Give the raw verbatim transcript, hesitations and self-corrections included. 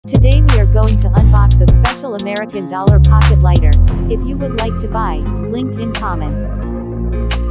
Today we are going to unbox a special American Dollar pocket lighter. If you would like to buy, link in comments.